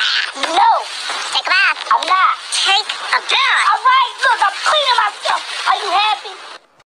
bath. No. Take a bath. I'm not. Take a bath. All right.